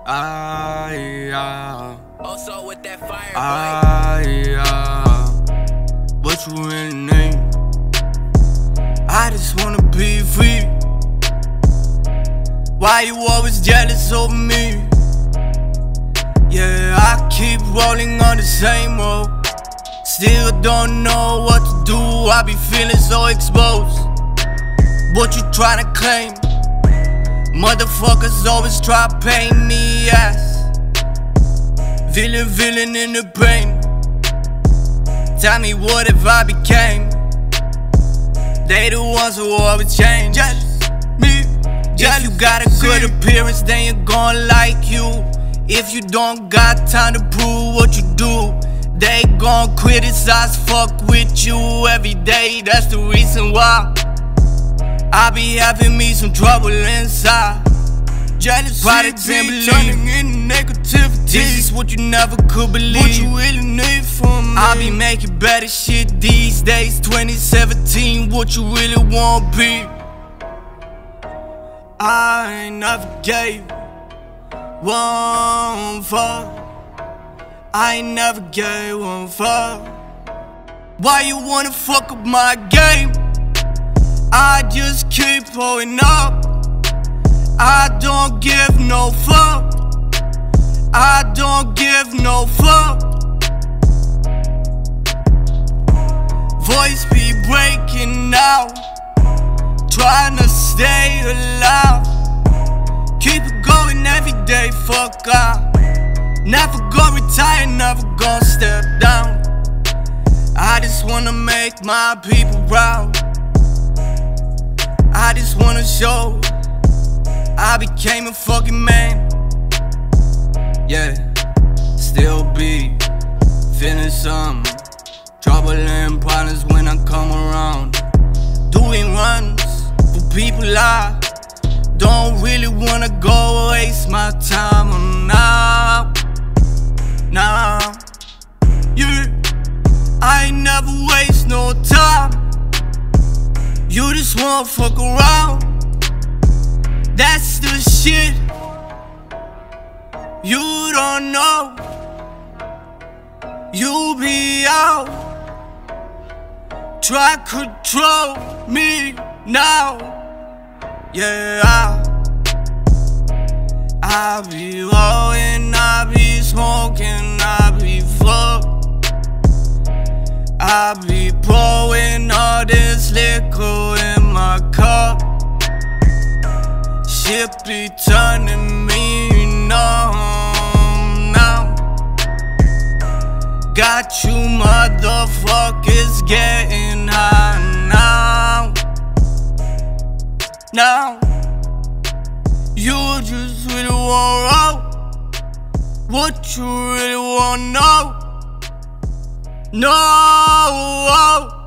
Also with that fire, what you really need? I just wanna be free. Why you always jealous over me? Yeah, I keep rolling on the same road. Still don't know what to do, I be feeling so exposed. What you tryna claim? Motherfuckers always try to pay me ass. Villain in the brain. Tell me what if I became? They the ones who always change. Jealous, me, jealous. If you got a good appearance, then you're gon' like you. If you don't got time to prove what you do, they gon' criticize, fuck with you every day. That's the reason why I be having me some trouble inside. Jealousy turning into negativity. This is what you never could believe. What you really need from me. I be making better shit these days. 2017, what you really want be? I ain't never gave one fuck. I ain't never gave one fuck. Why you wanna fuck up my game? I just keep pulling up. I don't give no fuck. I don't give no fuck. Voice be breaking out, trying to stay alive. Keep it going every day, fuck out. Never gonna retire, never gonna step down. I just wanna make my people proud. I just wanna show I became a fucking man. Yeah, still be feeling some trouble and problems when I come around. Doing runs for people I don't really wanna go waste my time on now. Yeah, I ain't never waste no time. You just wanna fuck around. That's the shit you don't know. You be out, try control me now. Yeah, I be rolling, I be smoking, I be fucked. I be pouring all this liquor in my cup. Shit be turning me numb now. Got you motherfuckers getting high now. You just really wanna roll. What you really wanna know? No.